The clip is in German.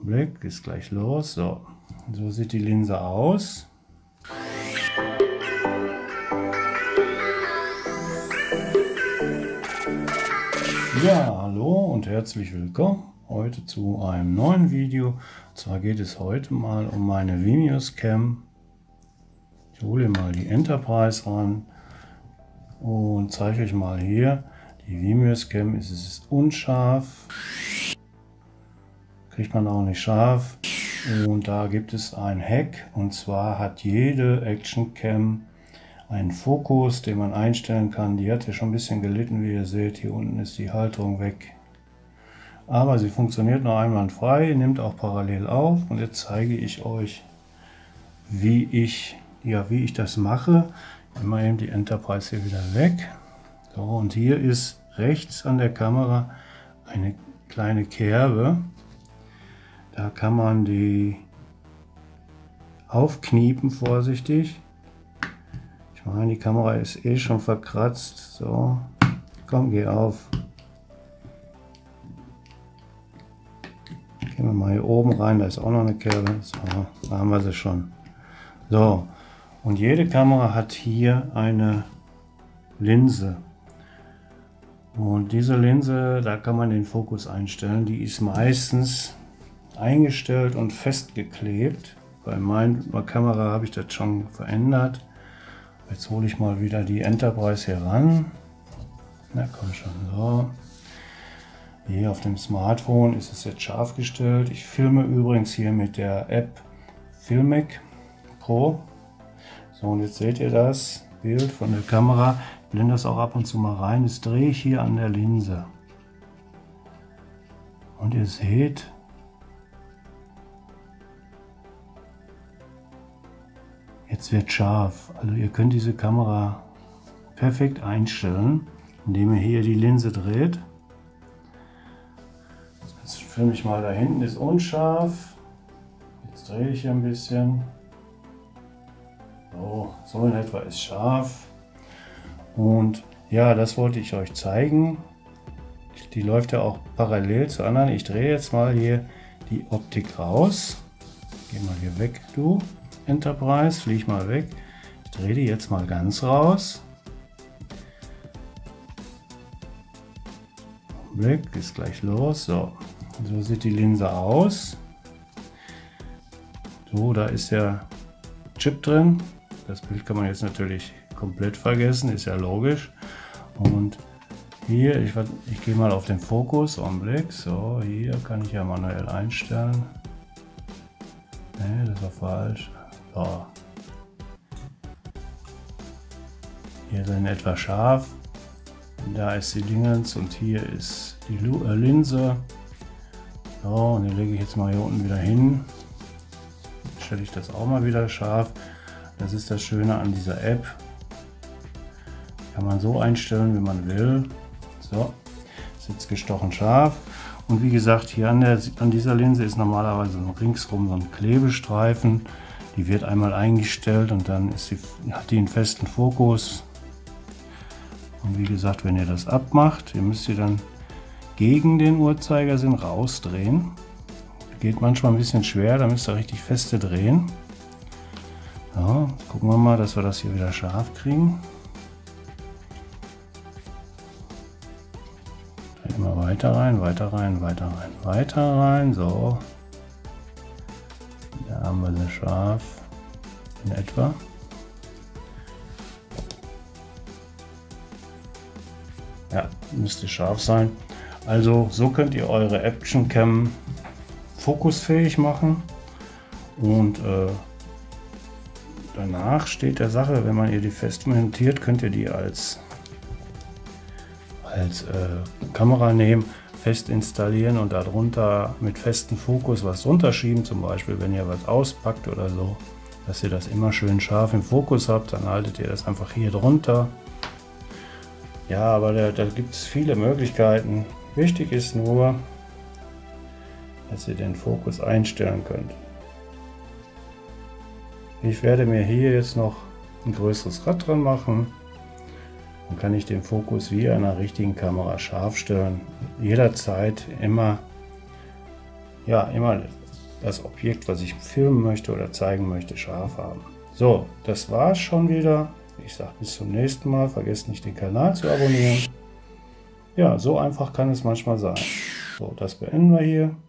Blick, ist gleich los. So sieht die Linse aus. Ja, hallo und herzlich willkommen heute zu einem neuen Video. Und zwar geht es heute mal um meine Vimius Cam. Ich hole mal die Enterprise ran und zeige euch mal hier. Die Vimius Cam ist unscharf, kriegt man auch nicht scharf. Und da gibt es ein Hack, und zwar hat jede Action Cam einen Fokus, den man einstellen kann. Die hat ja schon ein bisschen gelitten, wie ihr seht. Hier unten ist die Halterung weg. Aber sie funktioniert noch einwandfrei, nimmt auch parallel auf. Und jetzt zeige ich euch, wie ich das mache. Ich mache eben die Enterprise hier wieder weg. So, und hier ist rechts an der Kamera eine kleine Kerbe. Da kann man die aufkniepen, vorsichtig. Ich meine, die Kamera ist eh schon verkratzt. So, komm, geh auf. Gehen wir mal hier oben rein, da ist auch noch eine Kerbe. So, da haben wir sie schon. So, und jede Kamera hat hier eine Linse. Und diese Linse, da kann man den Fokus einstellen. Die ist meistens eingestellt und festgeklebt. Bei meiner Kamera habe ich das schon verändert. Jetzt hole ich mal wieder die Enterprise hier ran. Na komm schon, so. Hier auf dem Smartphone ist es jetzt scharf gestellt. Ich filme übrigens hier mit der App Filmic Pro. So, und jetzt seht ihr das Bild von der Kamera. Ich blende das auch ab und zu mal rein. Jetzt drehe ich hier an der Linse. Und ihr seht, jetzt wird scharf. Also ihr könnt diese Kamera perfekt einstellen, indem ihr hier die Linse dreht. Jetzt filme ich mal, da hinten ist unscharf. Jetzt drehe ich hier ein bisschen. So in etwa ist scharf. Und ja, das wollte ich euch zeigen. Die läuft ja auch parallel zur anderen. Ich drehe jetzt mal hier die Optik raus. Geh mal hier weg, du Enterprise, flieg mal weg. Ich drehe die jetzt mal ganz raus. Blick, ist gleich los. So sieht die Linse aus. So, da ist der Chip drin. Das Bild kann man jetzt natürlich komplett vergessen, ist ja logisch. Und hier, ich gehe mal auf den Fokus, Blick. So, hier kann ich ja manuell einstellen. Ne, das war falsch. So. Hier ist in etwa scharf. Da ist die Dingens und hier ist die Linse. So, und die lege ich jetzt mal hier unten wieder hin. Stelle ich das auch mal wieder scharf. Das ist das Schöne an dieser App. Kann man so einstellen, wie man will. So, ist jetzt gestochen scharf. Und wie gesagt, hier an dieser Linse ist normalerweise ringsrum so ein Klebestreifen. Die wird einmal eingestellt und dann hat die einen festen Fokus. Und wie gesagt, wenn ihr das abmacht, ihr müsst sie dann gegen den Uhrzeigersinn rausdrehen. Geht manchmal ein bisschen schwer, da müsst ihr richtig feste drehen. Ja, gucken wir mal, dass wir das hier wieder scharf kriegen. Drehen wir weiter rein, weiter rein, weiter rein, weiter rein. So. Da haben wir sie scharf in etwa. Ja, müsste scharf sein. Also so könnt ihr eure Action Cam fokusfähig machen. Und danach steht der Sache, wenn man ihr die fest montiert, könnt ihr die als Kamera nehmen, fest installieren und darunter mit festem Fokus was drunter schieben, zum Beispiel wenn ihr was auspackt oder so, dass ihr das immer schön scharf im Fokus habt, dann haltet ihr das einfach hier drunter. Ja, aber da gibt es viele Möglichkeiten. Wichtig ist nur, dass ihr den Fokus einstellen könnt. Ich werde mir hier jetzt noch ein größeres Rad dran machen. Dann kann ich den Fokus wie einer richtigen Kamera scharf stellen. Jederzeit immer das Objekt, was ich filmen möchte oder zeigen möchte, scharf haben. So, das war's schon wieder. Ich sage bis zum nächsten Mal. Vergesst nicht, den Kanal zu abonnieren. Ja, so einfach kann es manchmal sein. So, das beenden wir hier.